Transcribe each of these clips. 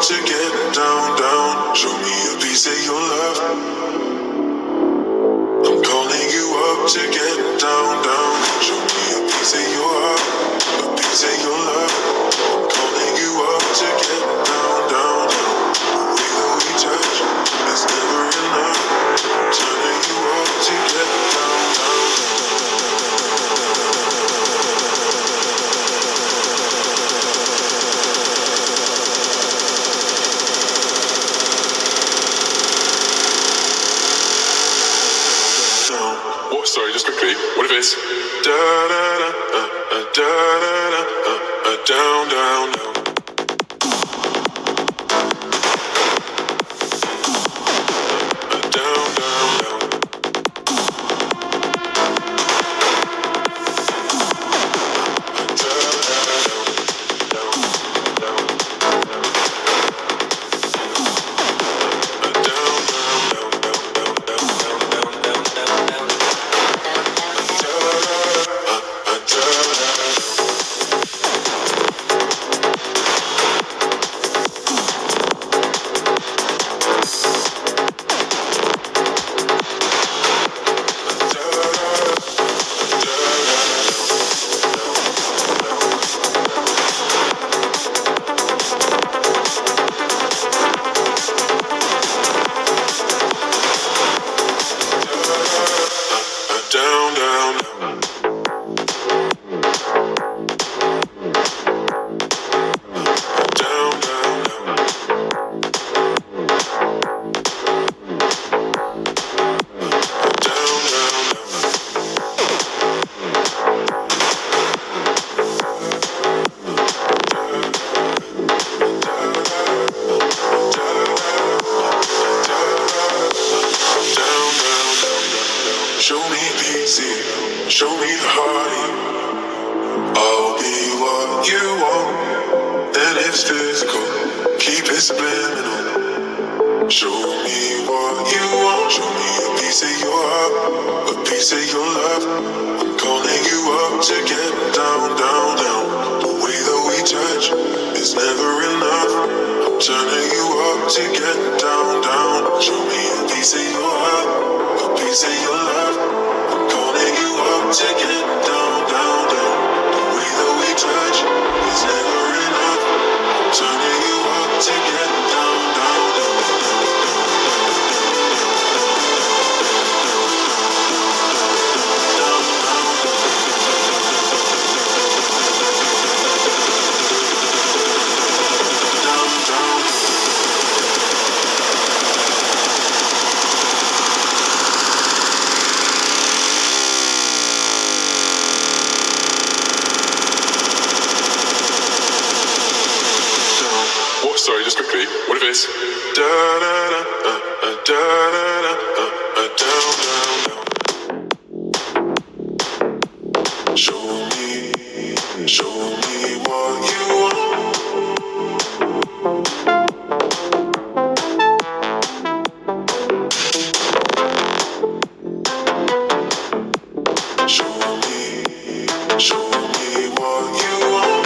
to get down, down. Show me a piece of your love. I'm calling you up to get down, down. Show me a piece of your heart, a piece of your love. I'm calling you up to get down, down, down. The way that we touch is never enough. I'm turning you up to get down, down, What? Sorry, just quickly. What if it's da da da da da da down, down, down. Down, down, down. Down, down, down. Down, down, down. Down, down, show me peace, show me the heart. I'll be what you want, and it's physical. Keep it subliminal. Show me what you want. Show me a piece of your heart, a piece of your love. I'm calling you up to get down, down, down. The way that we touch is never enough. I'm turning you up to get down, down. Show me a piece of your heart, a piece of your love. I'm calling you up to get down, down, down. The way that we touch is never enough. I'm turning you up to get down, down, down. what? Sorry, just quickly. What if it's Da da da da da down, down, down. Show me what you want. Show me what you want.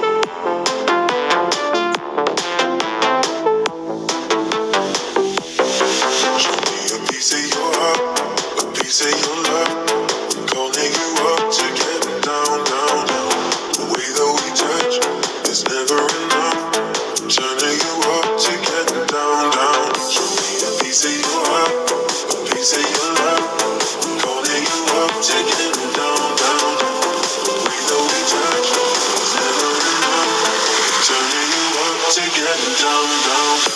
Show me a piece of your heart, a piece of your love. I'm calling you up to get down, down, down. The way that we touch is never enough. I'm turning you up to get down, down. Show me a piece of your heart, a piece of your love. I'm calling you up to get down, down, down. The way that we touch is never enough. I'm turning you up to get down, down, down.